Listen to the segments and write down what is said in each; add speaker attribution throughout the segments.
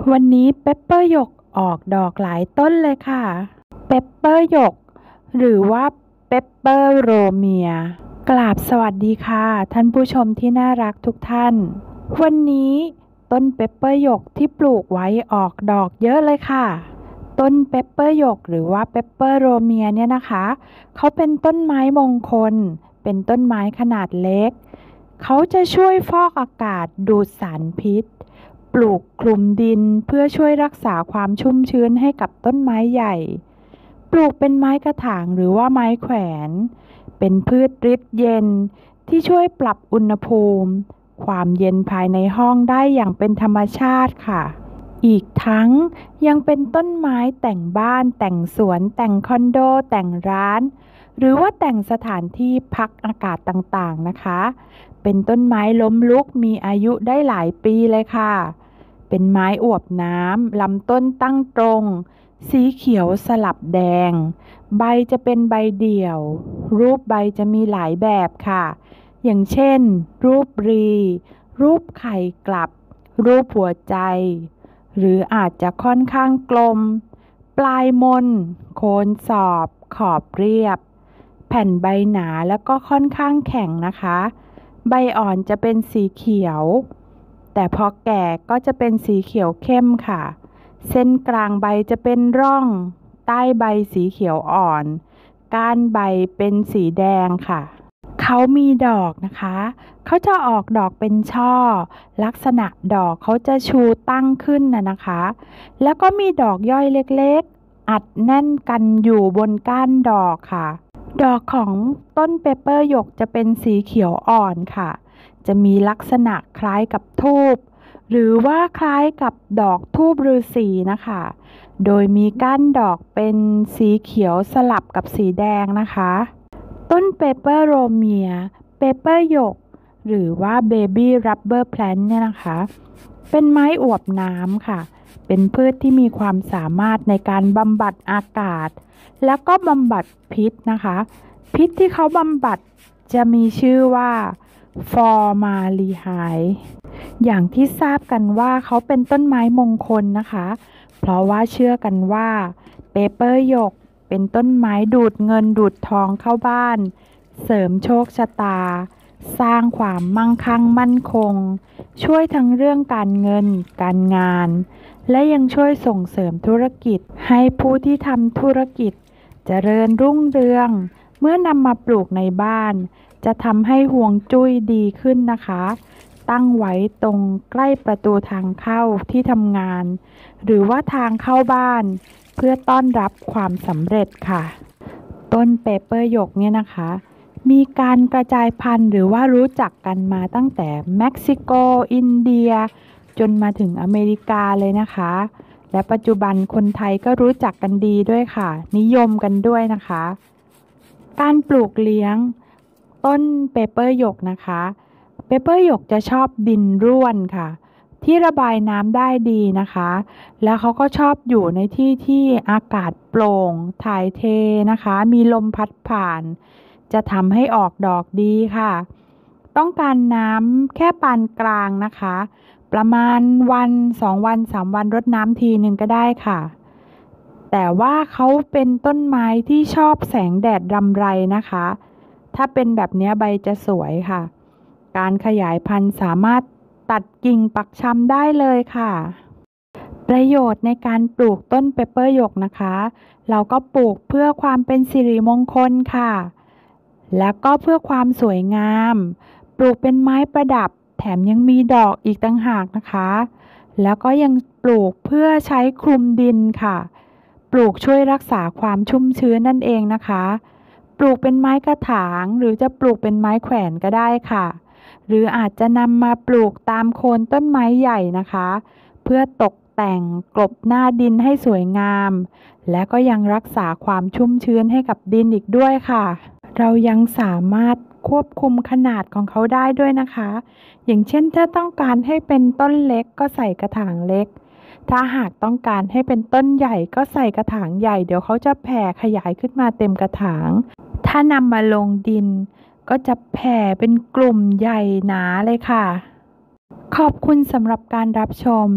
Speaker 1: วันนี้เปปเปอร์หยกออกดอกหลายต้นเลยค่ะเปปเปอร์หยกหรือว่าเปปเปอร์โรเมียกราบสวัสดีค่ะท่านผู้ชมที่น่ารักทุกท่านวันนี้ต้นเปปเปอร์หยกที่ปลูกไว้ออกดอกเยอะเลยค่ะต้นเปปเปอร์หยกหรือว่าเปปเปอร์โรเมียเนี่ยนะคะเขาเป็นต้นไม้มงคลเป็นต้นไม้ขนาดเล็กเขาจะช่วยฟอกอากาศดูดสารพิษปลูกคลุมดินเพื่อช่วยรักษาความชุ่มชื้นให้กับต้นไม้ใหญ่ปลูกเป็นไม้กระถางหรือว่าไม้แขวนเป็นพืชฤทธิ์เย็นที่ช่วยปรับอุณหภูมิความเย็นภายในห้องได้อย่างเป็นธรรมชาติค่ะอีกทั้งยังเป็นต้นไม้แต่งบ้านแต่งสวนแต่งคอนโดแต่งร้านหรือว่าแต่งสถานที่พักอากาศต่างๆนะคะเป็นต้นไม้ล้มลุกมีอายุได้หลายปีเลยค่ะเป็นไม้อวบน้ำลำต้นตั้งตรงสีเขียวสลับแดงใบจะเป็นใบเดี่ยวรูปใบจะมีหลายแบบค่ะอย่างเช่นรูปรีรูปไข่กลับรูปหัวใจหรืออาจจะค่อนข้างกลมปลายมนโคนสอบขอบเรียบแผ่นใบหนาแล้วก็ค่อนข้างแข็งนะคะใบอ่อนจะเป็นสีเขียวแต่พอแก่ก็จะเป็นสีเขียวเข้มค่ะเส้นกลางใบจะเป็นร่องใต้ใบสีเขียวอ่อนก้านใบเป็นสีแดงค่ะเขามีดอกนะคะเขาจะออกดอกเป็นช่อลักษณะดอกเขาจะชูตั้งขึ้นนะคะแล้วก็มีดอกย่อยเล็กๆอัดแน่นกันอยู่บนก้านดอกค่ะดอกของต้นเปปเปอร์หยกจะเป็นสีเขียวอ่อนค่ะจะมีลักษณะคล้ายกับธูปหรือว่าคล้ายกับดอกธูปฤาษีนะคะโดยมีก้านดอกเป็นสีเขียวสลับกับสีแดงนะคะต้นเปปเปอร์โรเมียเปปเปอร์หยกหรือว่าเบบี้รับเบอร์แพลนต์เนี่ยนะคะเป็นไม้อวบน้ำค่ะเป็นพืชที่มีความสามารถในการบำบัดอากาศแล้วก็บำบัดพิษนะคะพิษที่เขาบำบัดจะมีชื่อว่าฟอร์มาลีไฮด์อย่างที่ทราบกันว่าเขาเป็นต้นไม้มงคลนะคะเพราะว่าเชื่อกันว่าเปเปอร์หยกเป็นต้นไม้ดูดเงินดูดทองเข้าบ้านเสริมโชคชะตาสร้างความมั่งคั่งมั่นคงช่วยทั้งเรื่องการเงินการงานและยังช่วยส่งเสริมธุรกิจให้ผู้ที่ทำธุรกิจเจริญรุ่งเรืองเมื่อนำมาปลูกในบ้านจะทำให้ห่วงจุ้ยดีขึ้นนะคะตั้งไว้ตรงใกล้ประตูทางเข้าที่ทำงานหรือว่าทางเข้าบ้านเพื่อต้อนรับความสำเร็จค่ะต้นเปเปอร์หยกเนี่ยนะคะมีการกระจายพันธุ์หรือว่ารู้จักกันมาตั้งแต่เม็กซิโกอินเดียจนมาถึงอเมริกาเลยนะคะและปัจจุบันคนไทยก็รู้จักกันดีด้วยค่ะนิยมกันด้วยนะคะการปลูกเลี้ยงต้นเปเปอร์หยกนะคะเปเปอร์หยกจะชอบดินร่วนค่ะที่ระบายน้ำได้ดีนะคะแล้วเขาก็ชอบอยู่ในที่ที่อากาศโปร่งถ่ายเทนะคะมีลมพัดผ่านจะทำให้ออกดอกดีค่ะต้องการน้ำแค่ปานกลางนะคะประมาณวัน2 วัน3 วันรดน้ำทีนึงก็ได้ค่ะแต่ว่าเขาเป็นต้นไม้ที่ชอบแสงแดดรำไรนะคะถ้าเป็นแบบนี้ใบจะสวยค่ะการขยายพันธุ์สามารถตัดกิ่งปักชำได้เลยค่ะประโยชน์ในการปลูกต้นเปปเปอร์หยกนะคะเราก็ปลูกเพื่อความเป็นสิริมงคลค่ะแล้วก็เพื่อความสวยงามปลูกเป็นไม้ประดับแถมยังมีดอกอีกต่างหากนะคะแล้วก็ยังปลูกเพื่อใช้คลุมดินค่ะปลูกช่วยรักษาความชุ่มชื้นนั่นเองนะคะปลูกเป็นไม้กระถางหรือจะปลูกเป็นไม้แขวนก็ได้ค่ะหรืออาจจะนำมาปลูกตามโคนต้นไม้ใหญ่นะคะเพื่อตกแต่งกลบหน้าดินให้สวยงามและก็ยังรักษาความชุ่มชื้นให้กับดินอีกด้วยค่ะเรายังสามารถควบคุมขนาดของเขาได้ด้วยนะคะอย่างเช่นถ้าต้องการให้เป็นต้นเล็กก็ใส่กระถางเล็กถ้าหากต้องการให้เป็นต้นใหญ่ก็ใส่กระถางใหญ่เดี๋ยวเขาจะแผ่ขยายขึ้นมาเต็มกระถางถ้านำมาลงดินก็จะแผ่เป็นกลุ่มใหญ่หนาเลยค่ะขอบคุณสำหรับการรับชม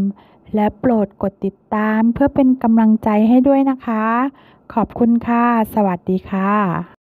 Speaker 1: และโปรดกดติดตามเพื่อเป็นกำลังใจให้ด้วยนะคะขอบคุณค่ะสวัสดีค่ะ